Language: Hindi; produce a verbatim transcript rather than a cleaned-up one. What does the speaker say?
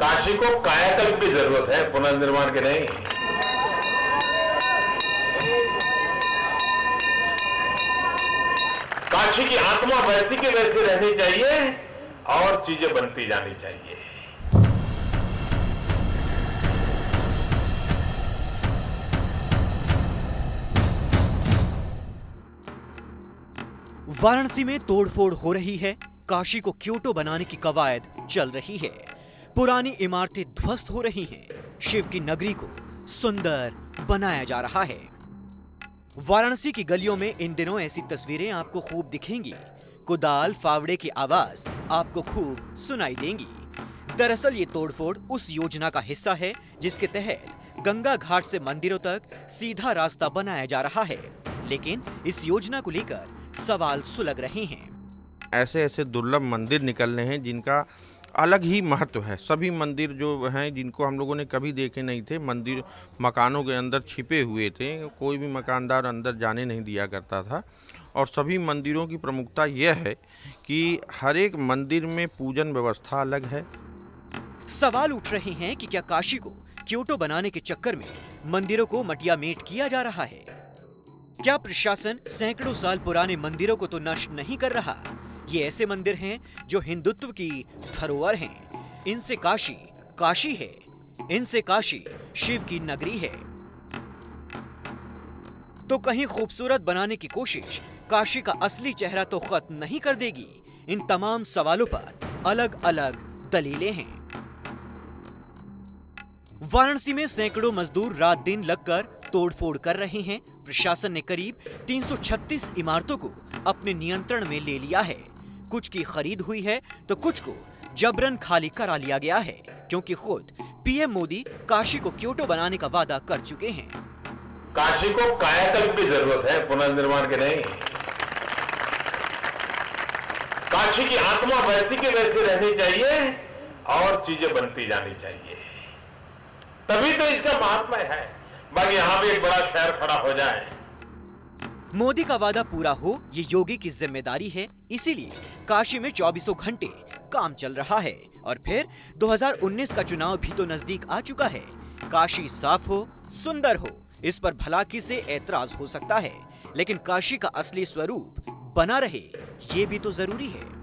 काशी को कायाकल्प की जरूरत है, पुनर्निर्माण की नहीं। काशी की आत्मा वैसी की वैसी रहनी चाहिए और चीजें बनती जानी चाहिए। वाराणसी में तोड़फोड़ हो रही है, काशी को क्योटो बनाने की कवायद चल रही है, पुरानी इमारतें ध्वस्त हो रही हैं, शिव की नगरी को सुंदर बनाया जा रहा है। वाराणसी की गलियों में इन दिनों ऐसी तस्वीरें आपको खूब दिखेंगी। कुदाल फावड़े की आवाज आपको खूब सुनाई देंगी। दरअसल ये तोड़फोड़ उस योजना का हिस्सा है जिसके तहत गंगा घाट से मंदिरों तक सीधा रास्ता बनाया जा रहा है, लेकिन इस योजना को लेकर सवाल सुलग रहे हैं। ऐसे ऐसे दुर्लभ मंदिर निकलने हैं जिनका अलग ही महत्व है। सभी मंदिर जो हैं जिनको हम लोगों ने कभी देखे नहीं थे, मंदिर मकानों के अंदर छिपे हुए थे, कोई भी मकानदार अंदर जाने नहीं दिया करता था। और सभी मंदिरों की प्रमुखता यह है कि हर एक मंदिर में पूजन व्यवस्था अलग है। सवाल उठ रहे हैं कि क्या काशी को क्योटो बनाने के चक्कर में मंदिरों को मटिया मेट किया जा रहा है? क्या प्रशासन सैकड़ों साल पुराने मंदिरों को तो नष्ट नहीं कर रहा? ये ऐसे मंदिर हैं जो हिंदुत्व की धरोहर हैं। इनसे काशी काशी है, इनसे काशी शिव की नगरी है। तो कहीं खूबसूरत बनाने की कोशिश काशी का असली चेहरा तो खत्म नहीं कर देगी? इन तमाम सवालों पर अलग अलग दलीलें हैं। वाराणसी में सैकड़ों मजदूर रात दिन लगकर तोड़फोड़ कर रहे हैं। प्रशासन ने करीब तीन सौ छत्तीस इमारतों को अपने नियंत्रण में ले लिया है। कुछ की खरीद हुई है तो कुछ को जबरन खाली करा लिया गया है, क्योंकि खुद पीएम मोदी काशी को क्योटो बनाने का वादा कर चुके हैं। काशी को कायाकल्प की जरूरत है, पुनर्निर्माण की नहीं। काशी की आत्मा वैसी की वैसी रहनी चाहिए और चीजें बनती जानी चाहिए, तभी तो इसका महात्मा है। बाकी यहां भी एक बड़ा शहर खड़ा हो जाए। मोदी का वादा पूरा हो, ये योगी की जिम्मेदारी है। इसीलिए काशी में चौबीसों घंटे काम चल रहा है। और फिर दो हज़ार उन्नीस का चुनाव भी तो नजदीक आ चुका है। काशी साफ हो, सुंदर हो, इस पर भलाकी से ऐतराज हो सकता है, लेकिन काशी का असली स्वरूप बना रहे, ये भी तो जरूरी है।